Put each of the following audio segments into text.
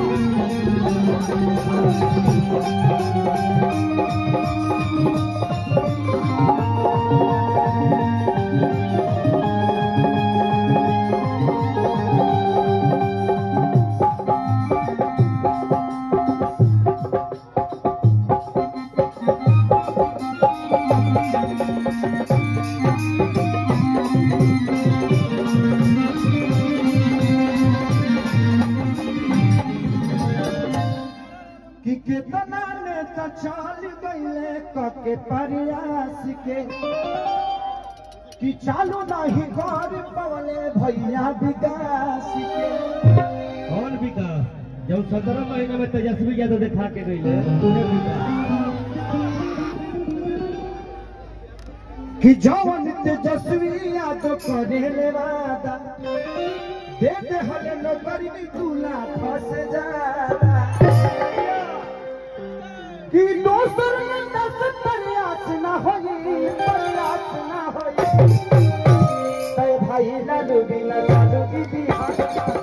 चाल गईले कके प्रयास के कि चालू नहीं गौर पवले भैया विकास के। कौन विकास? जब 17 महीने में तेजस्वी यादव दिखा के गईले कि जवन तेजस्वी यादव करे वादा दे दे हले नौकरी में 2 लाख फंस जादा कि दोसर में 10 प्रयास ना होई तय भाई लालू बिना चालू की बिहार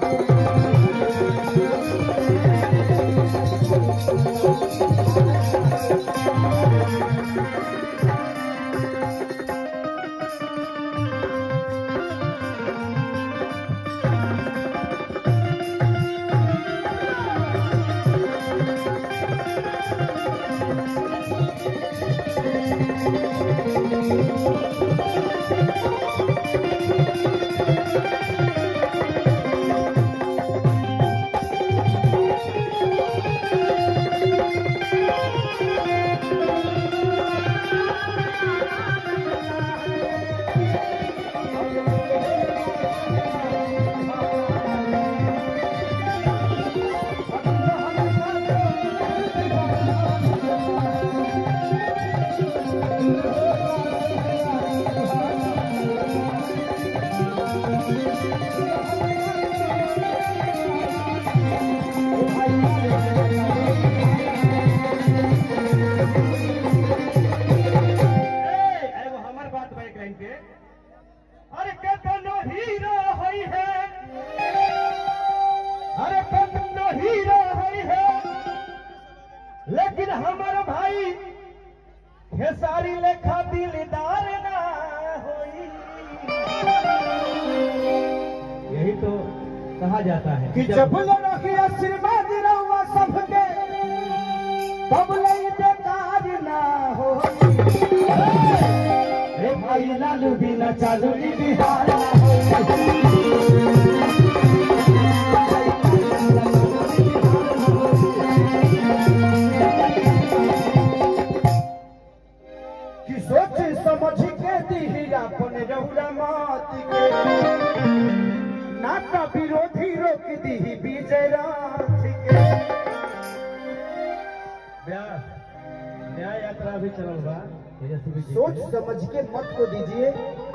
लेकिन हमारा भाई खेसारी लेखा दिलदार ना होई। यही तो कहा जाता है कि जब रखी आशीर्वाद रहुआ सबके तब लई बेकार ना होई। रे भाई लालू बिना चालू बिहार ना होई। सोच समझ के दी अपने रहुरा मत के नाटा विरोधी रोक दी विजय रात के। न्याय यात्रा भी चल रहा। सोच समझ के मत को दीजिए